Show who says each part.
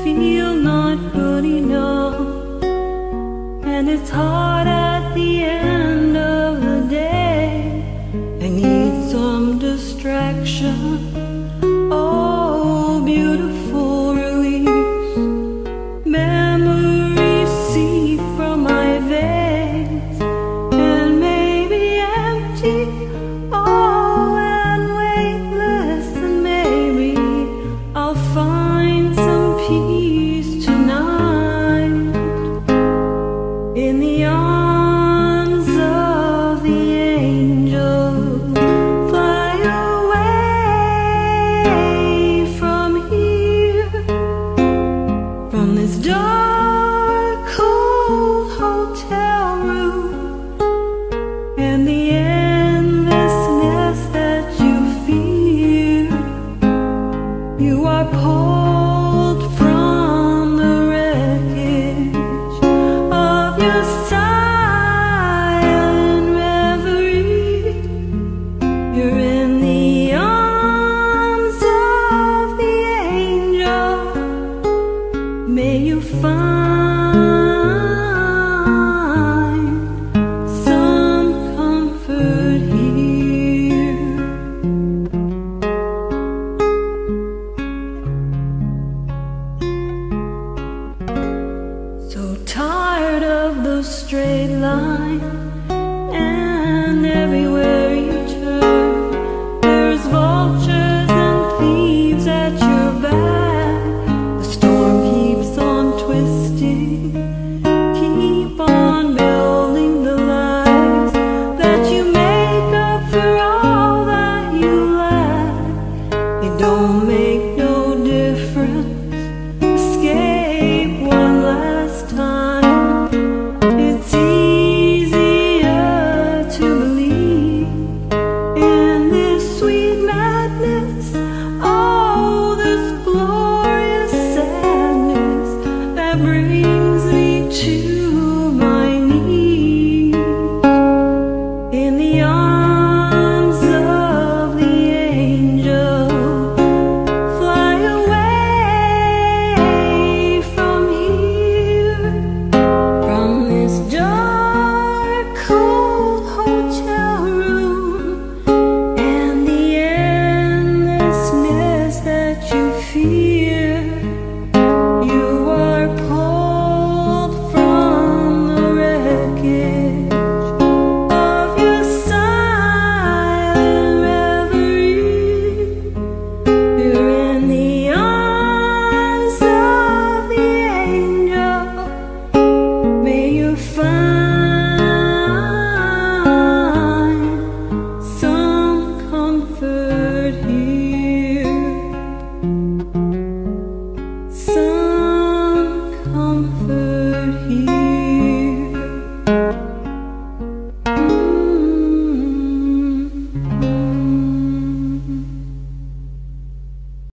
Speaker 1: feel not good enough, and it's hard at the end of the day. I need some distraction. Oh, beautiful release. Memories seep from my veins and maybe empty. Oh, and weightless, and maybe I'll find some peace tonight in the arms of the angel. Fly away from here, from this dark, cold hotel room, and the endlessness that you fear. You are pulled from the wreckage of your silent reverie. You're in the arms of the angel. May you find some comfort here. So tired of the straight line, and everywhere you turn, there's vultures and thieves at your back. The storm keeps on twisting. Keep on building the lies that you make up for all that you lack. It don't make no difference. Escape one last time. It's easier to believe in this sweet madness. Oh, this glorious sadness that breathes